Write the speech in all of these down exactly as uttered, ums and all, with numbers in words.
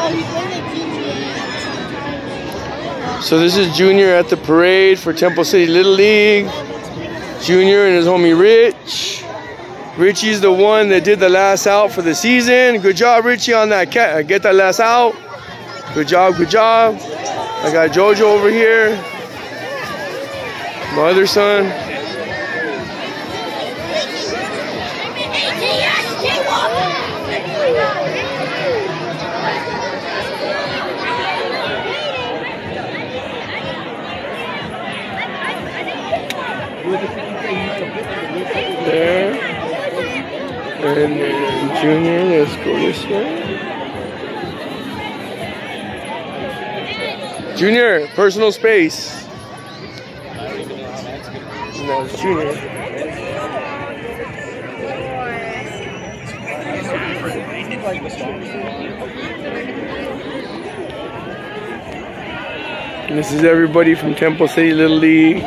So this is Junior at the parade for Temple City Little League. Junior and his homie Rich. Richie's the one that did the last out for the season. Good job, Richie, on that cat. Get that last out. Good job, good job. I got Jojo over here. My other son. There. And then Junior, let's go this way. Junior, personal space. No, it's Junior. And this is everybody from Temple City Little League.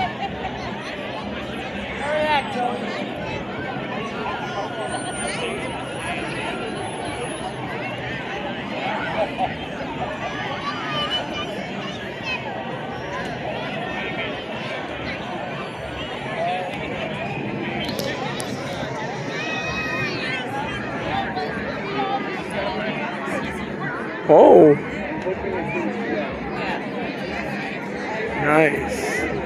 Oh, nice.